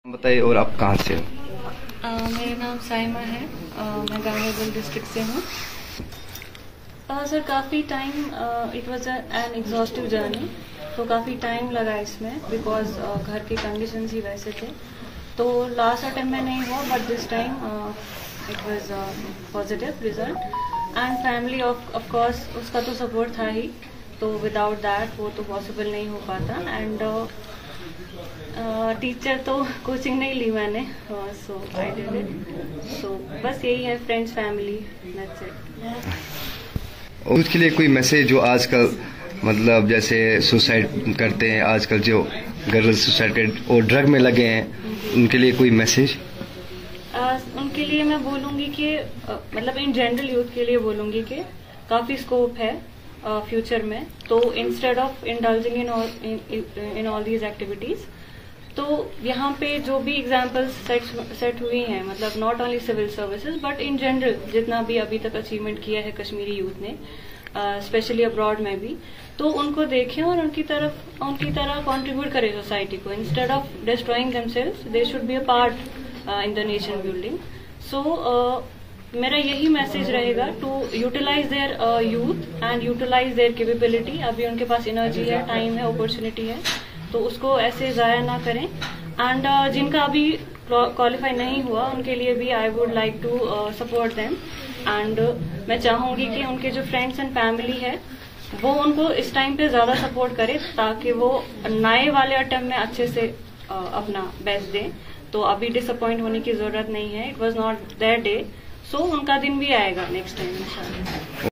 बताइए और आप कहाँ से हो? मेरा नाम साइमा है। मैं गांधीनगर डिस्ट्रिक्ट से हूँ। सर काफ़ी time it was an exhaustive journey, तो काफ़ी टाइम लगा इसमें बिकॉज घर के कंडीशंस ही वैसे थे। तो लास्ट अटेम्प्ट में नहीं हुआ, but this time it was positive result and family of course उसका तो सपोर्ट था ही, तो विदाउट दैट वो तो पॉसिबल नहीं हो पाता। एंड टीचर तो कोचिंग नहीं ली मैंने, सो आई डिड इट। सो बस यही है, फ्रेंड्स फैमिली, दैट्स इट। और उसके लिए कोई मैसेज जो आजकल मतलब जैसे सुसाइड करते हैं आजकल, जो गर्ल्स सुसाइड कर और ड्रग में लगे हैं, उनके लिए कोई मैसेज? उनके लिए मैं बोलूँगी कि मतलब इन जनरल यूथ के लिए बोलूँगी कि काफ़ी स्कोप है फ्यूचर में। तो instead of indulging in all these activities, तो यहाँ पे जो भी एग्जाम्पल्स सेट हुई हैं, मतलब not only civil services but in general जितना भी अभी तक अचीवमेंट किया है कश्मीरी यूथ ने, स्पेशली अब्रॉड में भी, तो उनको देखें और उनकी तरह कंट्रीब्यूट करें सोसाइटी को। Instead of destroying themselves, they should be a part in the nation building. So मेरा यही मैसेज रहेगा to utilize their youth and utilize their capability. अभी उनके पास एनर्जी है, टाइम है, अपॉर्चुनिटी है, तो उसको ऐसे ज़ाया ना करें। एंड जिनका अभी क्वालिफाई नहीं हुआ उनके लिए भी I would like to support them. And मैं चाहूँगी कि उनके जो फ्रेंड्स एंड फैमिली है वो उनको इस टाइम पे ज़्यादा सपोर्ट करे, ताकि वो नए वाले अटेम्प्ट में अच्छे से अपना बेस्ट दें। तो अभी डिसअपॉइंट होने की ज़रूरत नहीं है, it was not their day, so उनका दिन भी आएगा नेक्स्ट टाइम इंशाल्लाह।